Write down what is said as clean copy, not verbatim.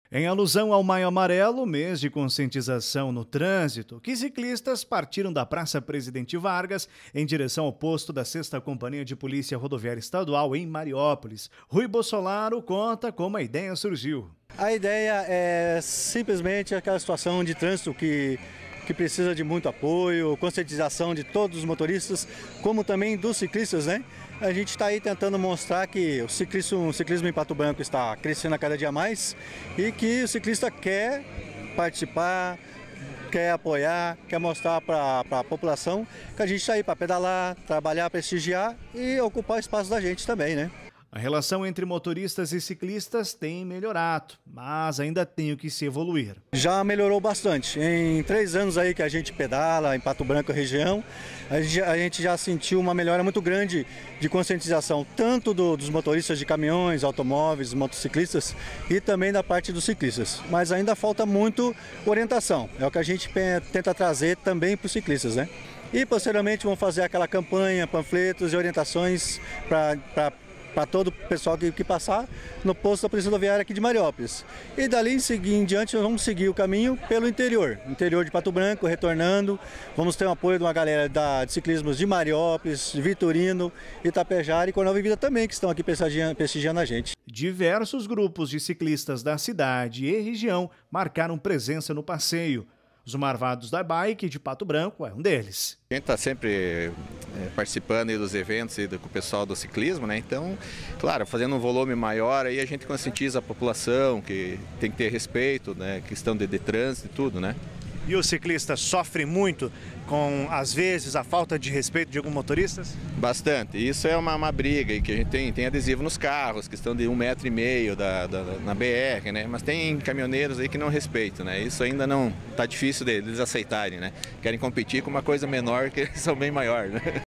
Em alusão ao Maio Amarelo, mês de conscientização no trânsito, que ciclistas partiram da Praça Presidente Vargas em direção ao posto da 6ª Companhia de Polícia Rodoviária Estadual em Mariópolis. Rui Bolsonaro conta como a ideia surgiu. A ideia é simplesmente aquela situação de trânsito que precisa de muito apoio, conscientização de todos os motoristas, como também dos ciclistas, né? A gente está aí tentando mostrar que o ciclismo em Pato Branco está crescendo a cada dia mais e que o ciclista quer participar, quer apoiar, quer mostrar para a população que a gente está aí para pedalar, trabalhar, prestigiar e ocupar o espaço da gente também, né? A relação entre motoristas e ciclistas tem melhorado, mas ainda tem o que se evoluir. Já melhorou bastante. Em 3 anos aí que a gente pedala em Pato Branco região, a gente já sentiu uma melhora muito grande de conscientização, tanto dos motoristas de caminhões, automóveis, motociclistas e também da parte dos ciclistas. Mas ainda falta muito orientação, é o que a gente tenta trazer também para os ciclistas, né? E posteriormente vamos fazer aquela campanha, panfletos e orientações para todo o pessoal que passar no posto da Polícia Rodoviária aqui de Mariópolis. E dali em diante nós vamos seguir o caminho pelo interior de Pato Branco, retornando. Vamos ter o apoio de uma galera de ciclismos de Mariópolis, de Vitorino, Itapejara e Coronel Vivida também, que estão aqui prestigiando a gente. Diversos grupos de ciclistas da cidade e região marcaram presença no passeio. Os Marvados da Bike de Pato Branco é um deles. A gente está sempre participando aí dos eventos e com o pessoal do ciclismo, né? Então, claro, fazendo um volume maior, aí a gente conscientiza a população que tem que ter respeito, né? Questão de trânsito e tudo, né? E o ciclista sofre muito com, às vezes, a falta de respeito de alguns motoristas? Bastante. Isso é uma briga aí que a gente tem adesivo nos carros, questão de 1,5 metro na BR, né? Mas tem caminhoneiros aí que não respeitam, né? Isso ainda não está difícil deles aceitarem, né? Querem competir com uma coisa menor que eles são bem maior, né?